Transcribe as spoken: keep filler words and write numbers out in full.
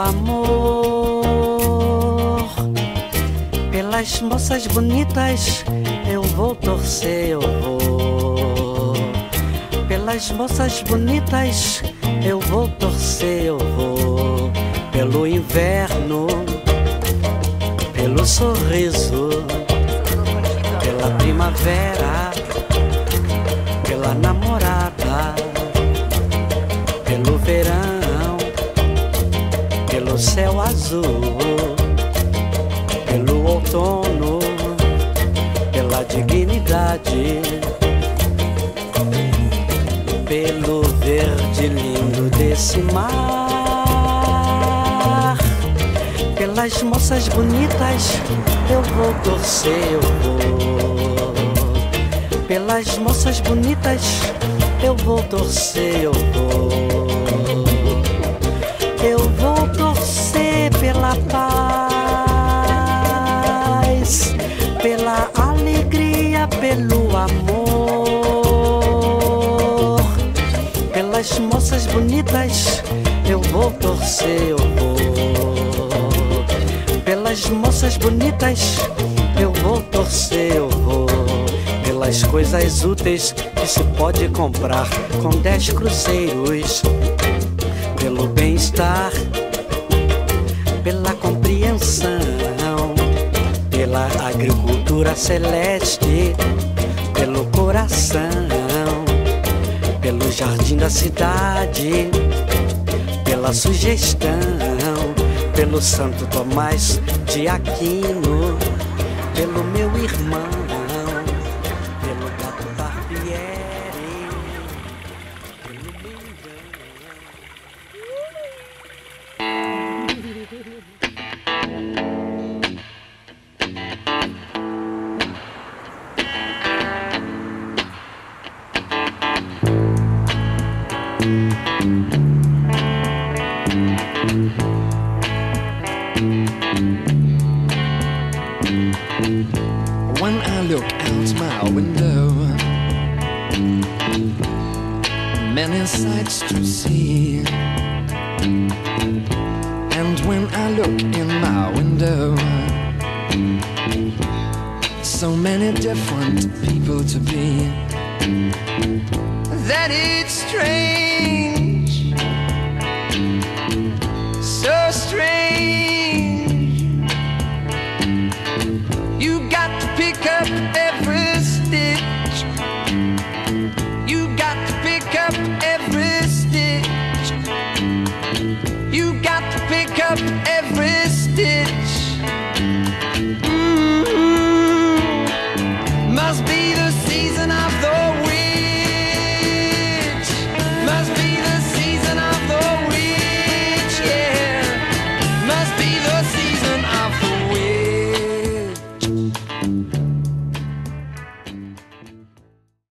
amor. Pelas moças bonitas eu vou torcer, eu vou. Pelas moças bonitas eu vou torcer, eu vou. Pelo inverno, pelo sorriso, pela primavera, pela namorada, pelo verão, pelo céu azul, pelo outono, pela dignidade, pelo verde lindo desse mar. Pelas moças bonitas eu vou torcer, eu vou. Pelas moças bonitas eu vou torcer, eu vou. Eu vou torcer pela paz, pela alegria, pelo amor. Pelas moças bonitas eu vou torcer, eu vou. Pelas moças bonitas eu vou torcer, eu vou. Pelas coisas úteis que se pode comprar com dez cruzeiros. Pelo bem-estar, pela compreensão, pela agricultura celeste, pelo coração, pelo jardim da cidade, pela sugestão, pelo Santo Tomás de Aquino, pelo meu irmão, pelo gato Barbieri, pelo lindão. When I look out my window, many sights to see. And when I look in my window, so many different people to be, that it's strange, so